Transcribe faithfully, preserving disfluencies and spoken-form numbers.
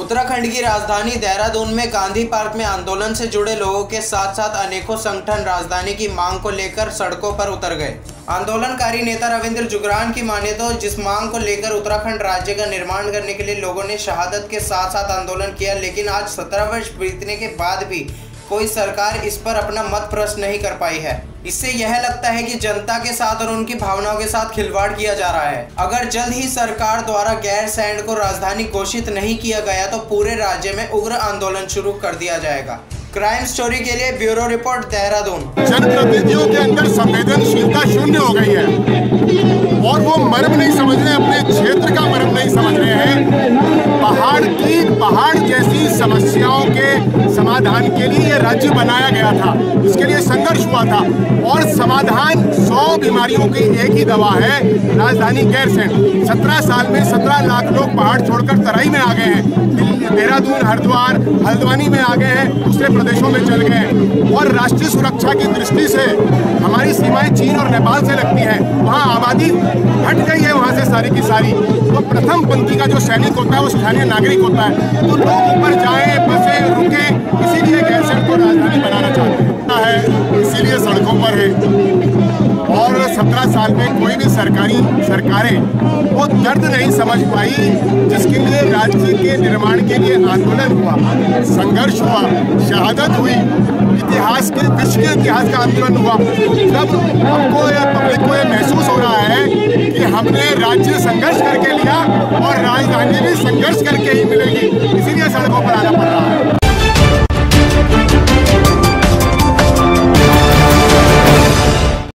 उत्तराखंड की राजधानी देहरादून में गांधी पार्क में आंदोलन से जुड़े लोगों के साथ साथ अनेकों संगठन राजधानी की मांग को लेकर सड़कों पर उतर गए। आंदोलनकारी नेता रविंद्र जुगरान की माने तो जिस मांग को लेकर उत्तराखंड राज्य का निर्माण करने के लिए लोगों ने शहादत के साथ साथ आंदोलन किया, लेकिन आज सत्रह वर्ष बीतने के बाद भी कोई सरकार इस पर अपना मत प्रश्न नहीं कर पाई है। इससे यह लगता है कि जनता के साथ और उनकी भावनाओं के साथ खिलवाड़ किया जा रहा है। अगर जल्द ही सरकार द्वारा गैर सैंड को राजधानी घोषित नहीं किया गया तो पूरे राज्य में उग्र आंदोलन शुरू कर दिया जाएगा। क्राइम स्टोरी के लिए ब्यूरो रिपोर्ट देहरादून। जनप्रतिनिधियों के अंदर संवेदनशीलता शून्य हो गई है और वो मर्म नहीं समझ रहे, अपने क्षेत्र का मर्म नहीं समझ रहे हैं। पहाड़ की पहाड़ जैसी समस्याओं के समाधान के लिए ये राज्य बनाया गया था, इसके लिए संघर्ष हुआ था और समाधान सौ बीमारियों की एक ही दवा है, राजधानी गैरसैंड। सत्रह साल में सत्रह लाख लोग पहाड़ छोड़कर तराई में आ गए हैं, देहरादून, हरिद्वार, हल्द्वानी में आ गए हैं, दूसरे प्रदेशों में चल गए और राष्ट्रीय सुरक्षा की दृष्टि से हमारी सीमाएं चीन और नेपाल से लगती हैं, वहाँ आबादी हट गई है वहाँ से सारी की सारी। तो प्रथम पंक्ति का जो सैनिक होता है वो स्थानीय नागरिक होता है, तो लोग ऊपर जाएं, बसे, रुके, इसीलिए गैरसैंड को राजधानी बनाना चाहते हैं, इसीलिए सड़कों पर है। और सत्रह साल में कोई भी सरकारी सरकारें वो दर्द नहीं समझ पाई जिसके लिए राज्य के निर्माण के लिए आंदोलन हुआ, संघर्ष हुआ, शहादत हुई, इतिहास के विश्व के इतिहास का आंदोलन हुआ। जब हमको पब्लिक को ये महसूस हो रहा है कि हमने राज्य संघर्ष करके लिया और राजधानी भी संघर्ष करके ही मिलेगी, इसीलिए सड़कों पर आना पड़ रहा है।